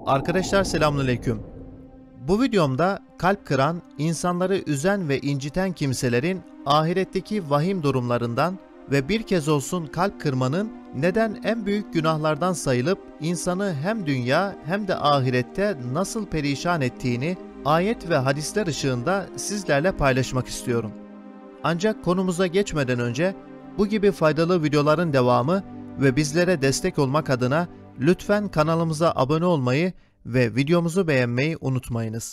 Arkadaşlar selamünaleyküm. Bu videomda kalp kıran, insanları üzen ve inciten kimselerin ahiretteki vahim durumlarından ve bir kez olsun kalp kırmanın neden en büyük günahlardan sayılıp insanı hem dünya hem de ahirette nasıl perişan ettiğini ayet ve hadisler ışığında sizlerle paylaşmak istiyorum. Ancak konumuza geçmeden önce bu gibi faydalı videoların devamı ve bizlere destek olmak adına lütfen kanalımıza abone olmayı ve videomuzu beğenmeyi unutmayınız.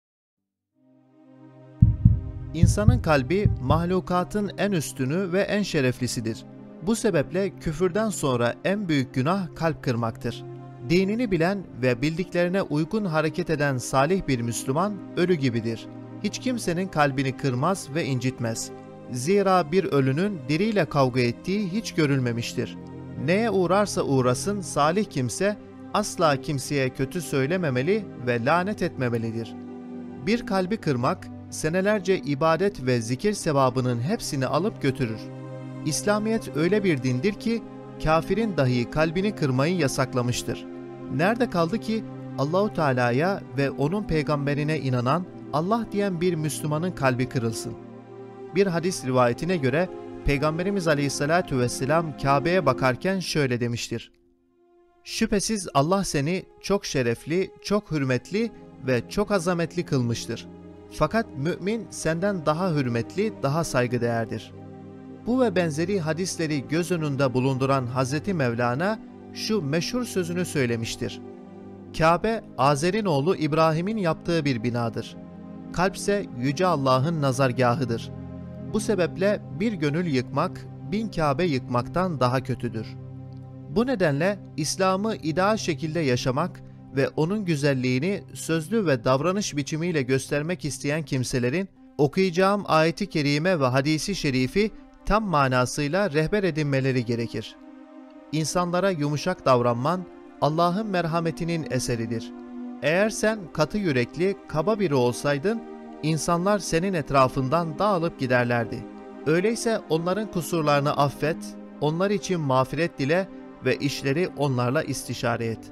İnsanın kalbi mahlukatın en üstünü ve en şereflisidir. Bu sebeple küfürden sonra en büyük günah kalp kırmaktır. Dinini bilen ve bildiklerine uygun hareket eden salih bir Müslüman ölü gibidir. Hiç kimsenin kalbini kırmaz ve incitmez. Zira bir ölünün diriyle kavga ettiği hiç görülmemiştir. Neye uğrarsa uğrasın salih kimse asla kimseye kötü söylememeli ve lanet etmemelidir. Bir kalbi kırmak, senelerce ibadet ve zikir sevabının hepsini alıp götürür. İslamiyet öyle bir dindir ki, kafirin dahi kalbini kırmayı yasaklamıştır. Nerede kaldı ki Allahu Teala'ya ve onun peygamberine inanan, Allah diyen bir Müslümanın kalbi kırılsın? Bir hadis rivayetine göre Peygamberimiz Aleyhisselatü Vesselam Kabe'ye bakarken şöyle demiştir: "Şüphesiz Allah seni çok şerefli, çok hürmetli ve çok azametli kılmıştır. Fakat mümin senden daha hürmetli, daha saygıdeğerdir." Bu ve benzeri hadisleri göz önünde bulunduran Hazreti Mevlana şu meşhur sözünü söylemiştir: "Kabe, Azer'in oğlu İbrahim'in yaptığı bir binadır. Kalpse Yüce Allah'ın nazargahıdır. Bu sebeple bir gönül yıkmak, 1000 Kabe yıkmaktan daha kötüdür." Bu nedenle İslam'ı ideal şekilde yaşamak ve onun güzelliğini sözlü ve davranış biçimiyle göstermek isteyen kimselerin okuyacağım ayeti kerime ve hadisi şerifi tam manasıyla rehber edinmeleri gerekir. İnsanlara yumuşak davranman Allah'ın merhametinin eseridir. Eğer sen katı yürekli, kaba biri olsaydın, insanlar senin etrafından dağılıp giderlerdi. Öyleyse onların kusurlarını affet, onlar için mağfiret dile ve işleri onlarla istişare et.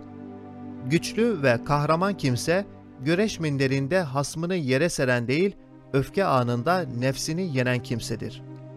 Güçlü ve kahraman kimse, güreş minderinde hasmını yere seren değil, öfke anında nefsini yenen kimsedir.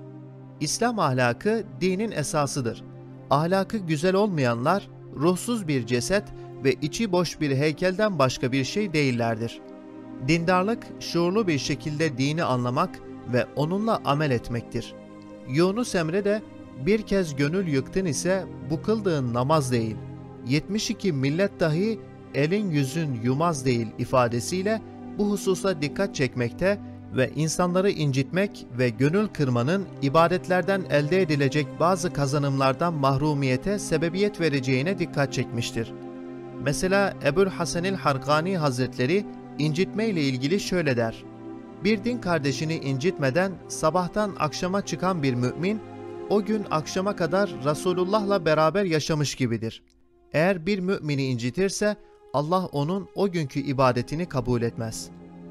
İslam ahlakı dinin esasıdır. Ahlakı güzel olmayanlar, ruhsuz bir ceset ve içi boş bir heykelden başka bir şey değillerdir. Dindarlık, şuurlu bir şekilde dini anlamak ve onunla amel etmektir. Yunus Emre de, "Bir kez gönül yıktın ise bu kıldığın namaz değil, 72 millet dahi elin yüzün yumaz değil" ifadesiyle bu hususa dikkat çekmekte ve insanları incitmek ve gönül kırmanın ibadetlerden elde edilecek bazı kazanımlardan mahrumiyete sebebiyet vereceğine dikkat çekmiştir. Mesela Ebu'l-Hasenil Harkani Hazretleri incitme ile ilgili şöyle der: "Bir din kardeşini incitmeden sabahtan akşama çıkan bir mümin, o gün akşama kadar Resulullah'la beraber yaşamış gibidir. Eğer bir mümini incitirse Allah onun o günkü ibadetini kabul etmez."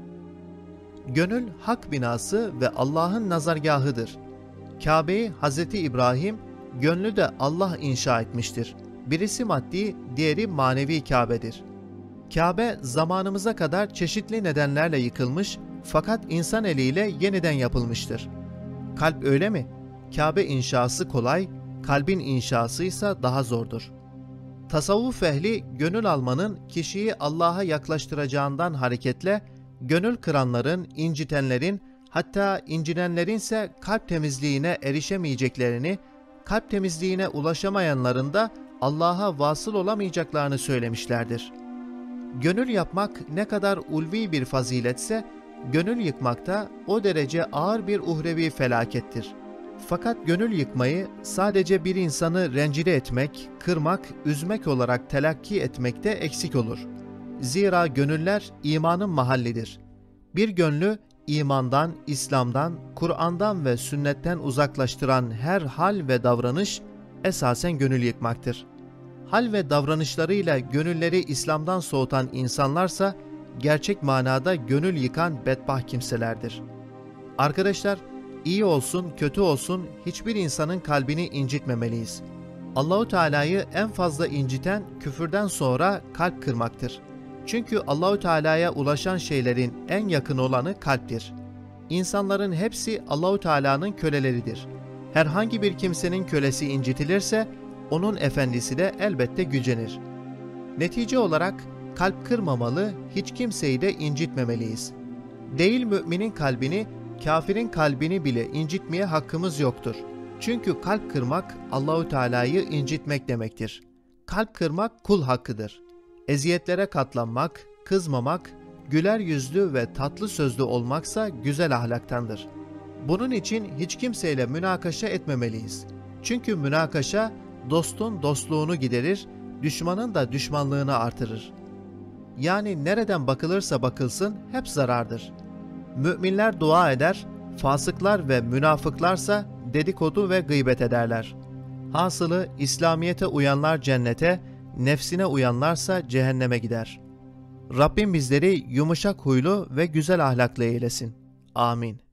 Gönül hak binası ve Allah'ın nazargahıdır. Kabe'yi Hz. İbrahim, gönlü de Allah inşa etmiştir. Birisi maddi, diğeri manevi Kabe'dir. Kabe zamanımıza kadar çeşitli nedenlerle yıkılmış fakat insan eliyle yeniden yapılmıştır. Kalp öyle mi? Kabe inşası kolay, kalbin inşası ise daha zordur. Tasavvuf ehli gönül almanın kişiyi Allah'a yaklaştıracağından hareketle gönül kıranların, incitenlerin, hatta incinenlerin ise kalp temizliğine erişemeyeceklerini, kalp temizliğine ulaşamayanların da Allah'a vasıl olamayacaklarını söylemişlerdir. Gönül yapmak ne kadar ulvi bir faziletse, gönül yıkmak da o derece ağır bir uhrevi felakettir. Fakat gönül yıkmayı sadece bir insanı rencide etmek, kırmak, üzmek olarak telakki etmekte eksik olur. Zira gönüller imanın mahallidir. Bir gönlü imandan, İslam'dan, Kur'an'dan ve sünnetten uzaklaştıran her hal ve davranış esasen gönül yıkmaktır. Hal ve davranışlarıyla gönülleri İslam'dan soğutan insanlarsa gerçek manada gönül yıkan bedbaht kimselerdir. Arkadaşlar, iyi olsun, kötü olsun hiçbir insanın kalbini incitmemeliyiz. Allahu Teala'yı en fazla inciten küfürden sonra kalp kırmaktır. Çünkü Allahü Teala'ya ulaşan şeylerin en yakın olanı kalptir. İnsanların hepsi Allahü Teala'nın köleleridir. Herhangi bir kimsenin kölesi incitilirse onun efendisi de elbette gücenir. Netice olarak kalp kırmamalı, hiç kimseyi de incitmemeliyiz. Değil müminin kalbini, kafirin kalbini bile incitmeye hakkımız yoktur. Çünkü kalp kırmak Allahü Teala'yı incitmek demektir. Kalp kırmak kul hakkıdır. Eziyetlere katlanmak, kızmamak, güler yüzlü ve tatlı sözlü olmaksa güzel ahlaktandır. Bunun için hiç kimseyle münakaşa etmemeliyiz. Çünkü münakaşa dostun dostluğunu giderir, düşmanın da düşmanlığını artırır. Yani nereden bakılırsa bakılsın hep zarardır. Müminler dua eder, fasıklar ve münafıklarsa dedikodu ve gıybet ederler. Hasılı İslamiyete uyanlar cennete, nefsine uyanlarsa cehenneme gider. Rabbim bizleri yumuşak huylu ve güzel ahlaklı eylesin. Amin.